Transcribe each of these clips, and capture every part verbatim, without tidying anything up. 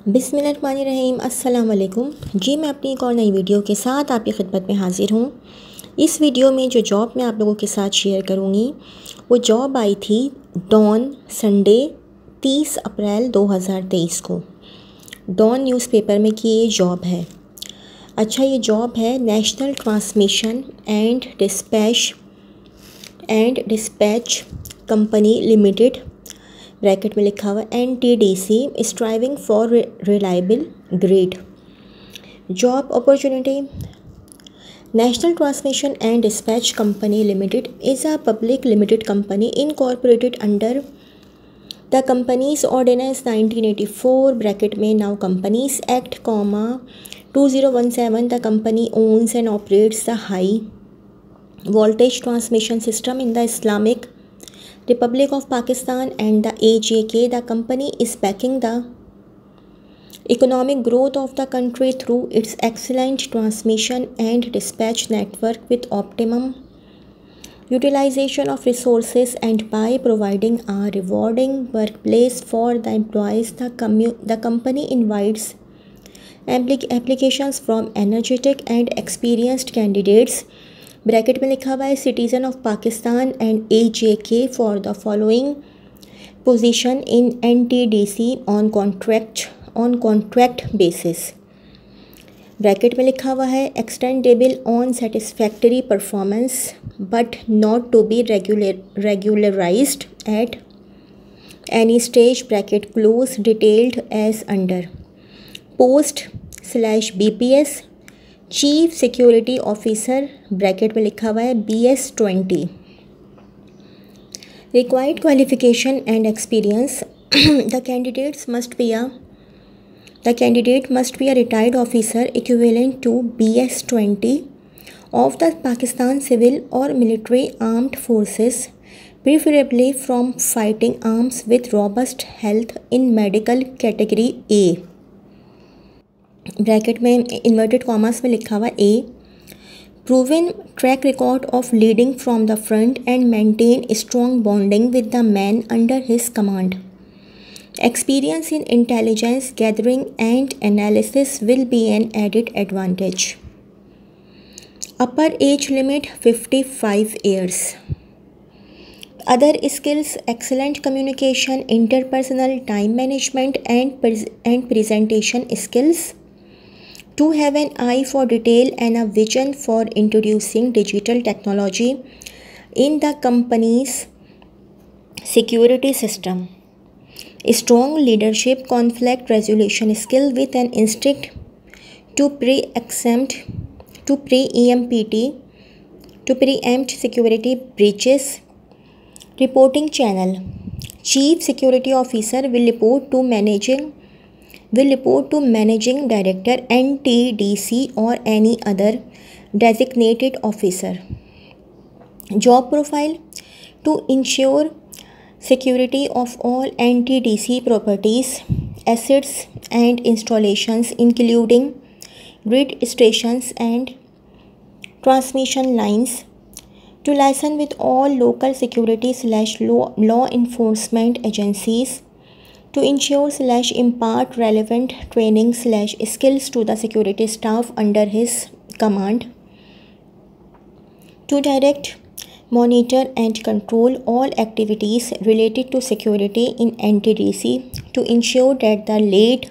बिस्मिल्लाहिर्रहमानिर्रहीम। अस्सलाम वालेकुम जी। मैं अपनी एक और नई वीडियो के साथ आपकी खिदमत में हाज़िर हूँ। इस वीडियो में जो जॉब मैं आप लोगों के साथ शेयर करूँगी वो जॉब आई थी डॉन संडे तीस अप्रैल दो हज़ार तेईस को। डॉन न्यूज़पेपर में की ये जॉब है। अच्छा, ये जॉब है national transmission and dispatch and dispatch company limited, bracket में लिखा हुआ N T D C, striving for reliable grid. Job opportunity: national transmission and dispatch company limited is a public limited company incorporated under the Companies Ordinance nineteen eighty-four, bracket में now Companies Act, comma two thousand seventeen. The company owns and operates the high voltage transmission system in the Islamic Republic of Pakistan and the A J K. The company is backing the economic growth of the country through its excellent transmission and dispatch network with optimum utilization of resources and by providing a rewarding workplace for the employees. The, commu- the company invites applic- applications from energetic and experienced candidates, bracket में लिखा हुआ है citizen of Pakistan and A J K for the following position in N T D C on contract on contract basis, bracket में लिखा हुआ है extendable on satisfactory performance but not to be regular regularized at any stage, bracket close, detailed as under. Post slash B P S chief security officer, bracket में लिखा हुआ है B S twenty. Required qualification and experience: the candidates must be a the candidate must be a retired officer equivalent to B S twenty of the Pakistan civil और military armed forces, preferably from fighting arms with robust health in medical category A, bracket में inverted commas में लिखा हुआ A. Proven track record of leading from the front and maintain strong bonding with the man under his command, experience in intelligence gathering and analysis will be an added advantage. Upper age limit fifty five years. Other skills: excellent communication, interpersonal, time management and and presentation skills, to have an eye for detail and a vision for introducing digital technology in the company's security system. Strong leadership, conflict resolution skill with an instinct to pre-empt to pre-empt to preempt security breaches. Reporting channel: Chief Security Officer will report to managing will report to Managing Director N T D C or any other designated officer. Job profile: to ensure security of all N T D C properties, assets and installations including grid stations and transmission lines, to liaison with all local security slash law law enforcement agencies, to ensure slash impart relevant training slash skills to the security staff under his command, to direct, monitor and control all activities related to security in N T D C, to ensure that the laid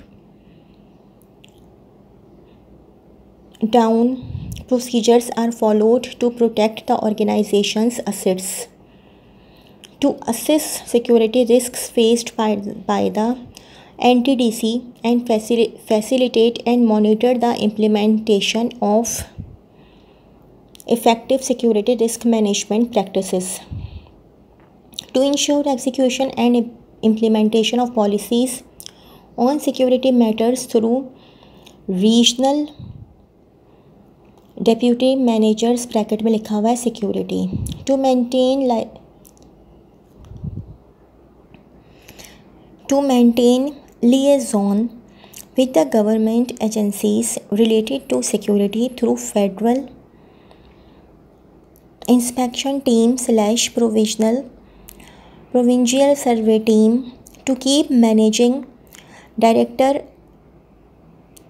down procedures are followed to protect the organization's assets, to assess security risks faced by, by the N T D C and facil- facilitate and monitor the implementation of effective security risk management practices, to ensure execution and implementation of policies on security matters through regional deputy managers, bracket में लिखा हुआ है security, to maintain li- to maintain liaison with the government agencies related to security through federal inspection team slash provisional provincial survey team, to keep managing director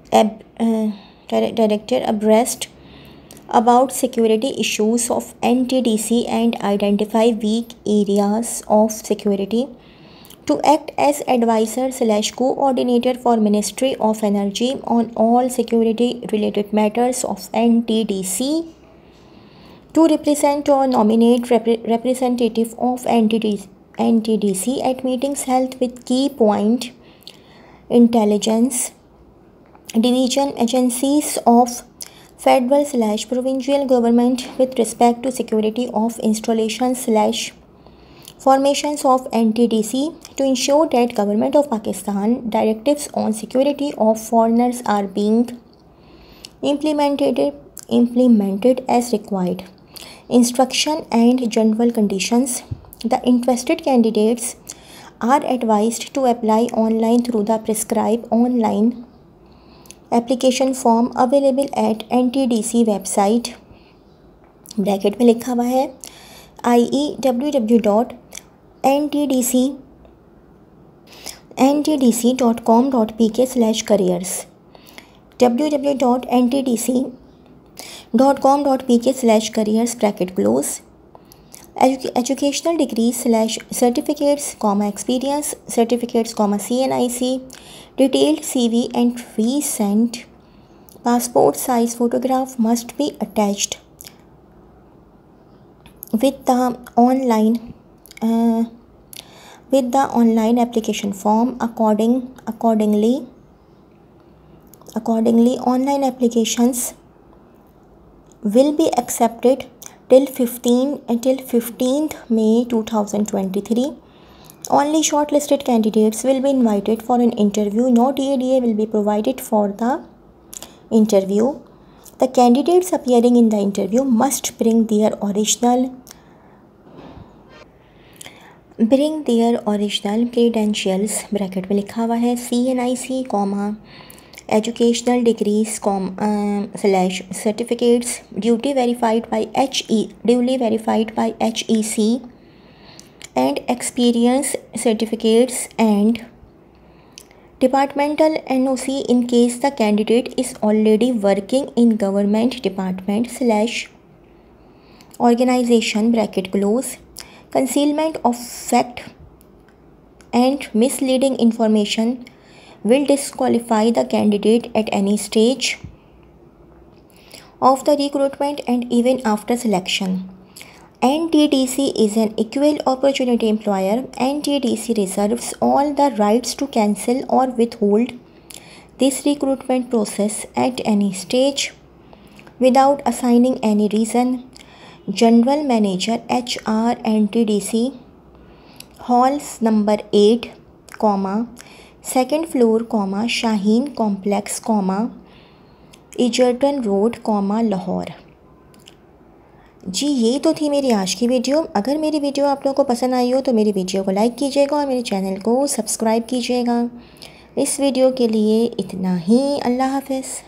ab, uh, director abreast about security issues of N T D C and identify weak areas of security, to act as advisor slash coordinator for Ministry of Energy on all security related matters of N T D C, to represent or nominate rep- representative of N T D C at meetings held with key point intelligence division agencies of federal slash provincial government with respect to security of installations slash formations of N T D C, to ensure that Government of Pakistan directives on security of foreigners are being implemented implemented as required. Instruction and general conditions. The interested candidates are advised to apply online through the prescribed online application form available at N T D C website, bracket में लिखा हुआ है I E W W dot N T D C N T D C dot com dot P K slash careers W W dot N T D C dot com dot P K slash careers bracket close educational degrees slash certificates comma experience certificates comma C N I C detailed C V and recent passport size photograph must be attached with the online uh, with the online application form. According accordingly accordingly online applications will be accepted till fifteenth until fifteenth May two thousand twenty-three. Only shortlisted candidates will be invited for an interview. No D A D A will be provided for the interview. The candidates appearing in the interview must bring their original bring their original credentials bracket में लिखा हुआ है C N I C comma educational degrees com uh, slash certificates duty verified by H E duly verified by H E C and experience certificates and departmental N O C in case the candidate is already working in government department slash organization bracket close. Concealment of fact and misleading information will disqualify the candidate at any stage of the recruitment and even after selection. N T D C is an equal opportunity employer. N T D C reserves all the rights to cancel or withhold this recruitment process at any stage without assigning any reason. General Manager H R N T D C, Halls number eight, comma second floor comma Shaheen complex comma Egerton road comma Lahore. जी ये तो थी मेरी आज की video. अगर मेरी video आप लोगों को पसंद आई हो तो मेरी वीडियो को लाइक कीजिएगा और मेरे चैनल को सब्सक्राइब कीजिएगा। इस वीडियो के लिए इतना ही। अल्लाह हाफ़िज़।